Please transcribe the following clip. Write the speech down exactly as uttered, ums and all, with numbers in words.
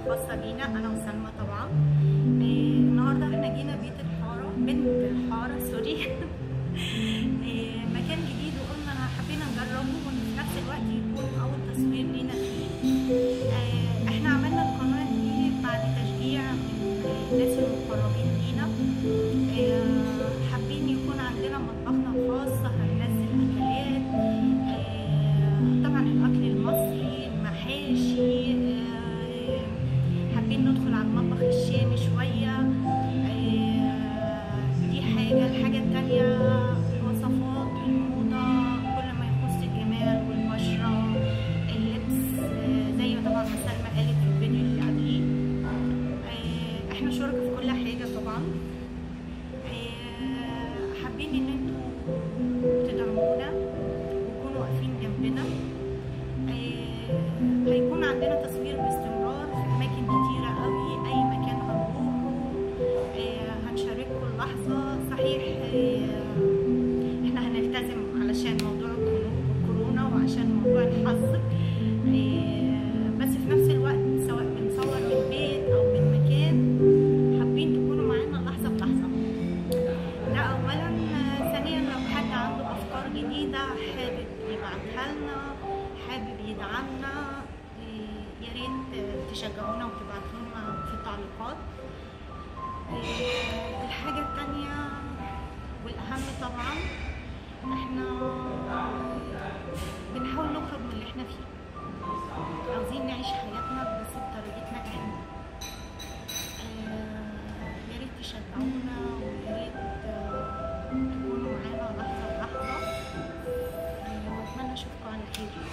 خاصة بينا أنا وسلمى طبعا. آه، النهاردة احنا جينا بيت الحارة، بنت الحارة سوري. آه، مكان جديد وقلنا حبينا نجربه وفي نفس الوقت يكون أول تصوير لينا فيه. آه، احنا عملنا القناة دي بعد تشجيع من الناس المقربين لينا. آه، حابين يكون عندنا مطبخنا الخاص، هننزل أكلات، آه، طبعا الأكل المصري، المحاشي، آه، حابين ندخل على المطبخ الشامي شوية. آه، دي حاجة. الحاجة التانية الوصفات، الموضة، كل ما يخص الجمال والبشرة، اللبس، آه، زي ما طبعا ما سلمى قالت في الفيديو اللي قبليه. آه، احنا شركة في كل حاجة طبعا. آه، حابين ان انتوا تدعمونا وتكونوا واقفين جنبنا. آه، هيكون عندنا تصوير باستمرار في اماكن كتيره قوي، اي مكان هنروحه آه، هنشارككم اللحظه. صحيح آه، احنا هنلتزم علشان موضوع الكورونا وعشان موضوع الحظر، آه، بس في نفس الوقت سواء بنصور من بيت او من مكان حابين تكونوا معانا لحظه بلحظه. ده اولا. آه، ثانيا لو حد عنده افكار جديده حابب يبعتها لنا، حابب يدعمنا، يا ريت تشجعونا وتبعتوا لنا في التعليقات. الحاجة التانية والأهم طبعا احنا بنحاول نخرج من اللي احنا فيه، عاوزين نعيش حياتنا بس بطريقتنا احنا. يا ريت تشجعونا ويا ريت تكونوا معانا لحظة بلحظة، واتمنى اشوفكم على خير.